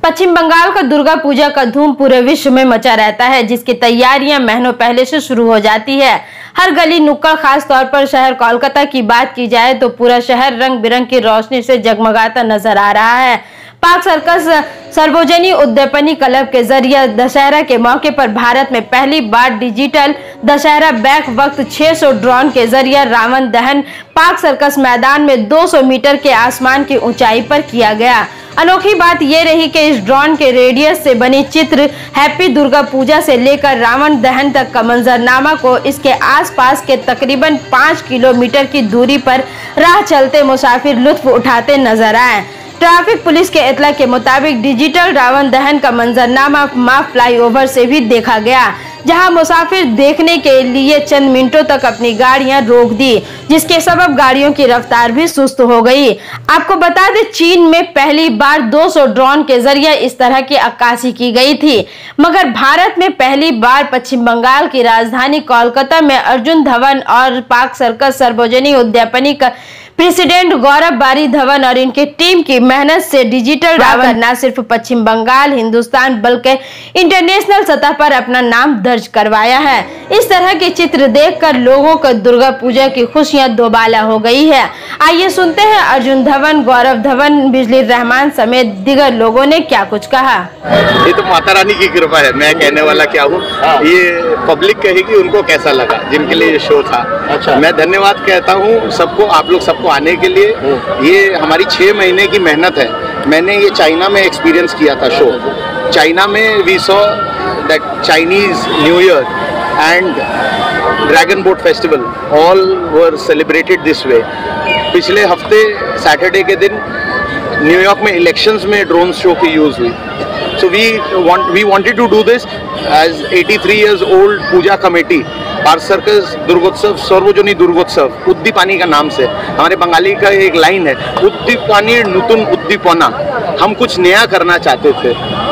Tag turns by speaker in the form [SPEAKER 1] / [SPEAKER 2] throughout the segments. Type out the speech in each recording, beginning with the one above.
[SPEAKER 1] पश्चिम बंगाल का दुर्गा पूजा का धूम पूरे विश्व में मचा रहता है, जिसकी तैयारियां महीनों पहले से शुरू हो जाती है। हर गली नुक्कड़, खास तौर पर शहर कोलकाता की बात की जाए तो पूरा शहर रंग बिरंग की रोशनी से जगमगाता नजर आ रहा है। पाक सर्कस सार्वजनिक उद्यापनी क्लब के जरिए दशहरा के मौके पर भारत में पहली बार डिजिटल दशहरा बैक वक्त 600 ड्रोन के जरिए रावण दहन पाक सर्कस मैदान में 200 मीटर के आसमान की ऊंचाई पर किया गया। अनोखी बात यह रही कि इस ड्रोन के रेडियस से बनी चित्र हैप्पी दुर्गा पूजा से लेकर रावण दहन तक का मंजरनामा को इसके आसपास के तकरीबन 5 किलोमीटर की दूरी पर राह चलते मुसाफिर लुत्फ उठाते नजर आए। ट्रैफिक पुलिस के इत्तला के मुताबिक डिजिटल रावण दहन का मंजरनामा माफ फ्लाईओवर से भी देखा गया, जहां मुसाफिर देखने के लिए चंद मिनटों तक अपनी गाड़ियां रोक दी, जिसके सबब गाड़ियों की रफ्तार भी सुस्त हो गई। आपको बता दें, चीन में पहली बार 200 ड्रोन के जरिए इस तरह की अक्कासी की गई थी, मगर भारत में पहली बार पश्चिम बंगाल की राजधानी कोलकाता में अर्जुन धवन और पाक सर्कस सार्वजनिक उद्यापनी का प्रेसिडेंट गौरव बारी धवन और इनकी टीम की मेहनत से डिजिटल रावण न सिर्फ पश्चिम बंगाल, हिंदुस्तान बल्कि इंटरनेशनल सतह पर अपना नाम दर्ज करवाया है। इस तरह के चित्र देखकर लोगों को दुर्गा पूजा की खुशियां दोबाला हो गई है। आइए सुनते हैं अर्जुन धवन, गौरव धवन, बिजली रहमान समेत दीगर लोगों ने क्या कुछ कहा।
[SPEAKER 2] ये तो माता रानी की कृपा है, मैं कहने वाला क्या हूँ, ये पब्लिक कहेगी उनको कैसा लगा जिनके लिए ये शो था। अच्छा, मैं धन्यवाद कहता हूँ सबको, आप लोग सबको आने के लिए। ये हमारी 6 महीने की मेहनत है। मैंने ये चाइना में एक्सपीरियंस किया था शो। चाइना में we saw that Chinese new year and dragon boat festival all were celebrated this way. पिछले हफ्ते सैटरडे के दिन न्यूयॉर्क में इलेक्शंस में ड्रोन शो की यूज हुई। So we wanted to do this as 83 years old puja committee, Park Circus Durgotsav सार्वजनिक दुर्गोत्सव, उद्दीपानी का नाम से। हमारे बंगाली का एक लाइन है, उद्दीपानी नूतन उद्दीपना। हम कुछ नया करना चाहते थे,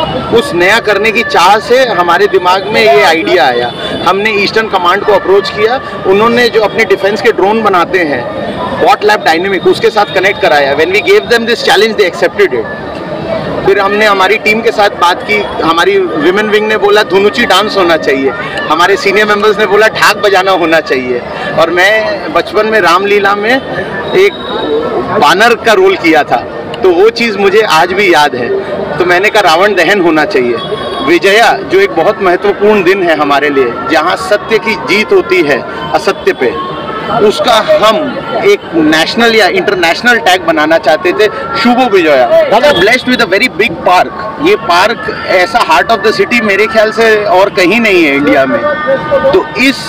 [SPEAKER 2] उस नया करने की चाह से हमारे दिमाग में ये आइडिया आया। हमने ईस्टर्न कमांड को अप्रोच किया, उन्होंने जो अपने डिफेंस के ड्रोन बनाते हैं बॉट लैब डायनेमिक, उसके साथ कनेक्ट कराया। When we gave them this challenge they accepted it. फिर हमने हमारी टीम के साथ बात की, हमारी विमेन विंग ने बोला धुनुची डांस होना चाहिए, हमारे सीनियर मेंबर्स ने बोला ढाक बजाना होना चाहिए, और मैं बचपन में रामलीला में एक बानर का रोल किया था, तो वो चीज़ मुझे आज भी याद है। तो मैंने कहा रावण दहन होना चाहिए। विजया जो एक बहुत महत्वपूर्ण दिन है हमारे लिए, जहाँ सत्य की जीत होती है असत्य पे, उसका हम एक नेशनल या इंटरनेशनल टैग बनाना चाहते थे, Shubh Vijaya. Blessed with a very big park. ये पार्क ऐसा हार्ट ऑफ द सिटी मेरे ख्याल से और कहीं नहीं है इंडिया में। तो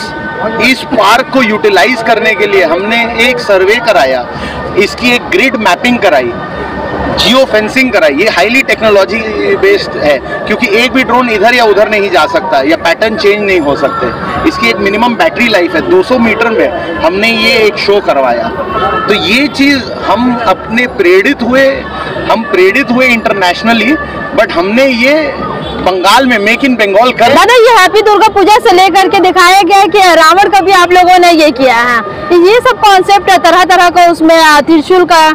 [SPEAKER 2] इस पार्क को यूटिलाइज करने के लिए हमने एक सर्वे कराया, इसकी एक ग्रिड मैपिंग कराई, जियो फेंसिंग कराई। ये हाईली टेक्नोलॉजी बेस्ड है, क्योंकि एक भी ड्रोन इधर या उधर नहीं जा सकता या पैटर्न चेंज नहीं हो सकते। इसकी एक मिनिमम बैटरी लाइफ है। 200 मीटर में हमने ये एक शो करवाया। तो ये चीज़ हम अपने प्रेरित हुए इंटरनेशनली, बट हमने ये बंगाल में मेक इन बंगाल कर।
[SPEAKER 1] दादा, ये हैप्पी दुर्गा पूजा से लेकर के दिखाया गया है कि रावण का भी आप लोगों ने ये किया है, ये सब कॉन्सेप्ट है तरह तरह का, उसमें त्रिशूल का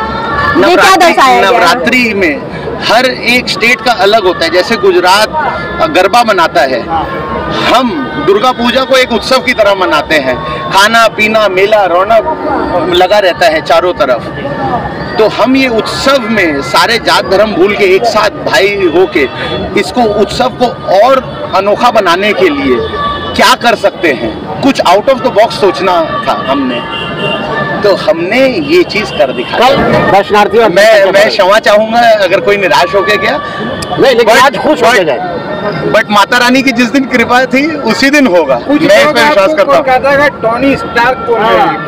[SPEAKER 2] नवरात्रि में हर एक स्टेट का अलग होता है। जैसे गुजरात गरबा मनाता है, हम दुर्गा पूजा को एक उत्सव की तरह मनाते हैं। खाना पीना, मेला, रौनक लगा रहता है चारों तरफ। तो हम ये उत्सव में सारे जात धर्म भूल के एक साथ भाई होके इसको उत्सव को और अनोखा बनाने के लिए क्या कर सकते हैं, कुछ आउट ऑफ द बॉक्स सोचना था हमने, तो हमने ये चीज कर दिखाई।
[SPEAKER 3] दर्शनार्थियों
[SPEAKER 2] मैं क्षमा चाहूंगा अगर कोई निराश हो गया,
[SPEAKER 3] नहीं, लेकिन आज खुश हो जाए।
[SPEAKER 2] बट माता रानी की जिस दिन कृपा थी उसी दिन होगा, मैं इस पर विश्वास करता हूँ।
[SPEAKER 3] टोनी स्टार्क को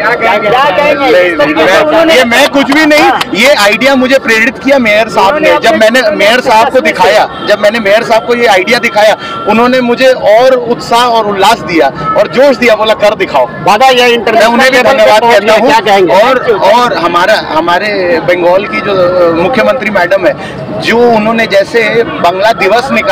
[SPEAKER 2] ये मैं कुछ भी नहीं, ये आइडिया मुझे प्रेरित किया मेयर साहब ने। जब मैंने मेयर साहब को ये आइडिया दिखाया, उन्होंने मुझे और उत्साह और उल्लास दिया और जोश दिया, बोला कर दिखाओ।
[SPEAKER 3] दादा, ये
[SPEAKER 2] मैं उन्हें भी धन्यवाद कहता हूँ। और हमारे बंगाल की जो मुख्यमंत्री मैडम है, जो उन्होंने जैसे बांग्ला दिवस निकाला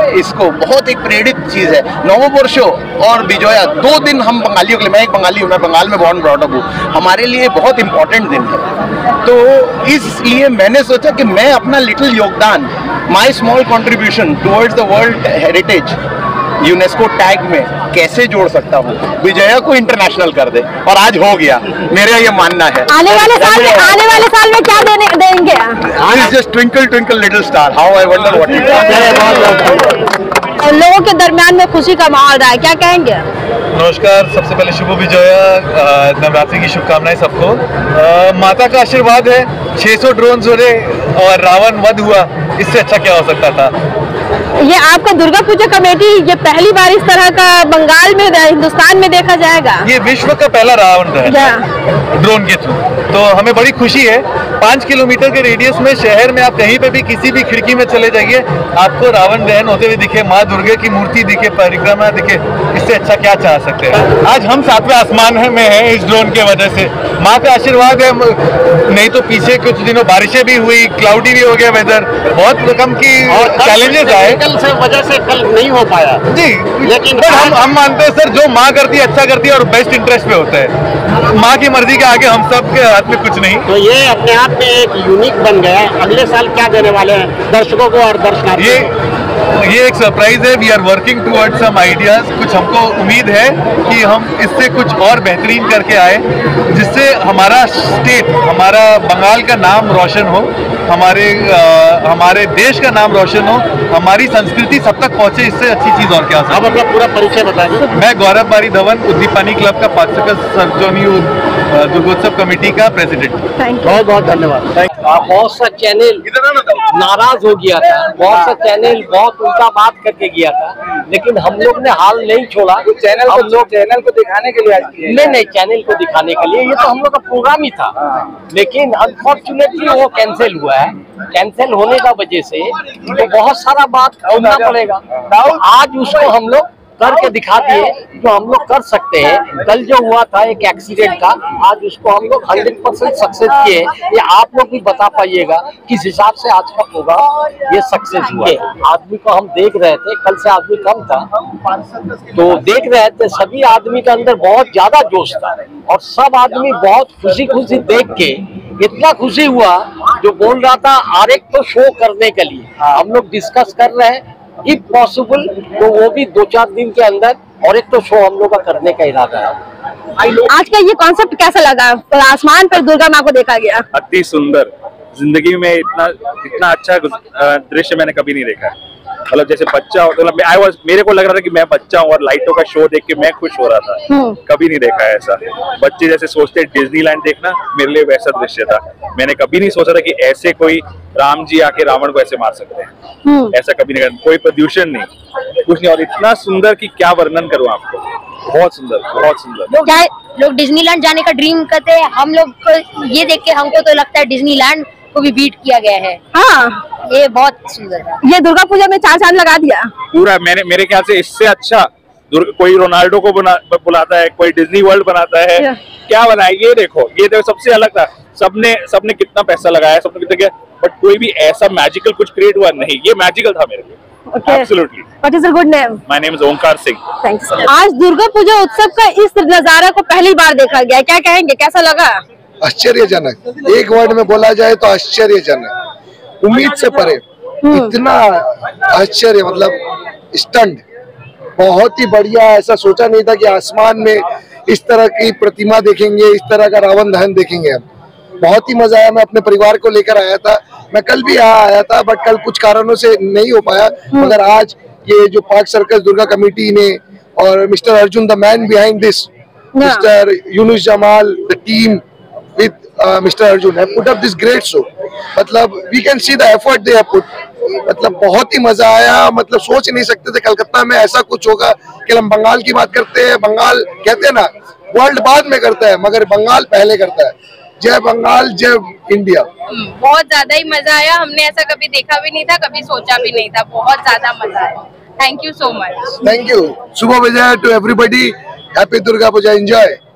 [SPEAKER 2] इसको, बहुत एक प्रेरित चीज है। नववर्ष और विजया 2 दिन हम बंगालियों के लिए, मैं एक बंगाली हूँ, मैं बंगाल में बॉर्न ब्रॉट अप हूँ, हमारे लिए बहुत इंपॉर्टेंट दिन है। तो इसलिए मैंने सोचा कि मैं अपना लिटिल योगदान, my small contribution towards the world heritage UNESCO tag में कैसे जोड़ सकता हूँ, विजया को इंटरनेशनल कर दे, और आज हो गया, मेरा ये मानना है।
[SPEAKER 1] आने वाले साल में क्या देंगे?
[SPEAKER 2] It's just twinkle twinkle little star, how I wonder what it is।
[SPEAKER 1] लोगों के दरमियान में खुशी का माहौल रहा है, क्या कहेंगे?
[SPEAKER 4] नमस्कार, सबसे पहले शुभ विजया, नवरात्रि की शुभकामनाएं सबको। माता का आशीर्वाद है, 600 ड्रोन उड़े और रावण वध हुआ, इससे अच्छा क्या हो सकता था।
[SPEAKER 1] ये आपका दुर्गा पूजा कमेटी ये पहली बार इस तरह का बंगाल में, हिंदुस्तान में देखा जाएगा?
[SPEAKER 4] ये विश्व का पहला रावण दहन ड्रोन के थ्रू, तो हमें बड़ी खुशी है। 5 किलोमीटर के रेडियस में शहर में आप कहीं पे भी किसी भी खिड़की में चले जाइए, आपको रावण दहन होते हुए दिखे, माँ दुर्गा की मूर्ति दिखे, परिक्रमा दिखे, इससे अच्छा क्या चाह सकते हैं। आज हम 7वें आसमान में हैं इस ड्रोन के वजह से, माँ का आशीर्वाद है। नहीं तो पीछे कुछ दिनों बारिशें भी हुई, क्लाउडी भी हो गया वेदर, बहुत रकम की चैलेंजेस आए,
[SPEAKER 3] से वजह से कल नहीं हो पाया
[SPEAKER 4] जी।
[SPEAKER 3] लेकिन
[SPEAKER 4] हम मानते हैं सर, जो माँ करती है अच्छा करती है और बेस्ट इंटरेस्ट पे होता है। माँ की मर्जी के आगे हम सब के हाथ में कुछ नहीं।
[SPEAKER 3] तो ये अपने आप में एक यूनिक बन गया है। अगले साल क्या देने वाले हैं दर्शकों को और दर्शनार्थियों को?
[SPEAKER 4] ये एक सरप्राइज है। We are working towards some ideas. कुछ हमको उम्मीद है कि हम इससे कुछ और बेहतरीन करके आए, जिससे हमारा स्टेट, हमारा बंगाल का नाम रोशन हो, हमारे देश का नाम रोशन हो, हमारी संस्कृति सब तक पहुंचे। इससे अच्छी चीज और क्या।
[SPEAKER 3] आप अपना पूरा परिचय बताइए।
[SPEAKER 4] मैं गौरव बारी धवन, उद्दीपनी क्लब का 5 सर्जनी दुर्गोत्सव कमेटी का प्रेसिडेंट।
[SPEAKER 3] बहुत बहुत धन्यवाद। बहुत सा चैनल नाराज हो गया था, बहुत सा चैनल बहुत उल्टा बात करके गया था, लेकिन हम लोग ने हाल नहीं छोड़ा। चैनल को दिखाने के लिए नहीं, चैनल को दिखाने के लिए, ये तो हम लोग का प्रोग्राम ही था, लेकिन अनफॉर्चुनेटली वो कैंसिल हुआ है। कैंसिल होने का वजह से तो बहुत सारा बात करना पड़ेगा। आज उसको हम लोग करके दिखा दिए जो हम लोग कर सकते हैं। कल जो हुआ था एक एक्सीडेंट का, आज उसको हम लोग 100% सक्सेस किए। ये आप लोग भी बता पाइएगा किस हिसाब से आज का प्रोग्राम ये सक्सेस हुआ। आदमी को हम देख रहे थे, कल से आदमी कम था तो देख रहे थे, सभी आदमी के अंदर बहुत ज्यादा जोश था और सब आदमी बहुत खुशी खुशी देख के इतना खुशी हुआ जो बोल रहा था और एक तो शो करने के लिए हम लोग डिस्कस कर रहे हैं, इफ पॉसिबल तो वो भी 2-4 दिन के अंदर, और एक तो शो हम लोग का करने का इरादा है।
[SPEAKER 1] आज का ये कॉन्सेप्ट कैसा लगा? आसमान पर दुर्गा माँ को देखा गया,
[SPEAKER 5] अति सुंदर। जिंदगी में इतना अच्छा दृश्य मैंने कभी नहीं देखा है। मतलब जैसे बच्चा, मतलब मेरे को लग रहा था कि मैं बच्चा हूँ और लाइटों का शो देख के मैं खुश हो रहा था। कभी नहीं देखा है ऐसा। बच्चे जैसे सोचते हैं डिज्नीलैंड देखना, मेरे लिए वैसा दृश्य था। मैंने कभी नहीं सोचा था कि ऐसे कोई राम जी आके रावण को ऐसे मार सकते हैं। ऐसा कभी नहीं करना, कोई प्रदूषण नहीं, कुछ नहीं, और इतना सुंदर कि क्या वर्णन करूँ आपको। बहुत सुंदर, बहुत सुंदर।
[SPEAKER 6] लोग डिज्नीलैंड जाने का ड्रीम करते हैं, हम लोग ये देख के हमको तो लगता है डिज्नीलैंड को भी बीट किया गया है।
[SPEAKER 1] हाँ,
[SPEAKER 6] ये बहुत सुंदर है।
[SPEAKER 1] ये दुर्गा पूजा में 4 चांद लगा दिया
[SPEAKER 5] पूरा। मेरे ख्याल से इससे अच्छा कोई रोनाल्डो को बुलाता है, कोई डिज्नी वर्ल्ड बनाता है, क्या बनाया। ये देखो सबसे अलग था। सबने कितना पैसा लगाया, सबने कितना किया, बट कोई भी ऐसा मैजिकल कुछ क्रिएट हुआ नहीं। ये मैजिकल था मेरे लिए। Absolutely.
[SPEAKER 1] What is your good name?
[SPEAKER 5] My name is Onkar Singh.
[SPEAKER 1] Thanks. आज दुर्गा पूजा उत्सव का इस नजारा को पहली बार देखा गया, क्या कहेंगे, कैसा लगा?
[SPEAKER 7] आश्चर्यजनक, एक वर्ड में बोला जाए तो आश्चर्यजनक, उम्मीद से परे। इतना आश्चर्य, मतलब स्टंट, बहुत ही बढ़िया। ऐसा सोचा नहीं था कि आसमान में इस तरह की प्रतिमा देखेंगे, इस तरह का रावण दहन देखेंगे हम। बहुत ही मजा आया। मैं अपने परिवार को लेकर आया था, मैं कल भी यहाँ आया था, बट कल कुछ कारणों से नहीं हो पाया। मगर आज ये जो पार्क सर्कस दुर्गा कमेटी ने और mister Arjun, the man behind this, mister Yunus Jamal, the team with Mr. Arjun have put up this great show. मतलब we can see the effort they have put. मतलब बहुत ही मजा आया। मतलब सोच नहीं सकते थे कलकत्ता में ऐसा कुछ होगा। कि हम बंगाल की बात करते हैं, बंगाल कहते हैं ना वर्ल्ड बाद में करता है, मगर बंगाल पहले करता है। जय बंगाल, जय इंडिया।
[SPEAKER 8] बहुत ज्यादा ही मजा आया। हमने ऐसा कभी देखा भी नहीं था, कभी सोचा भी नहीं था। बहुत ज्यादा मजा आया। Thank you so much.
[SPEAKER 7] Thank you. Shubh Vijay to everybody. Happy Durga Puja. Enjoy.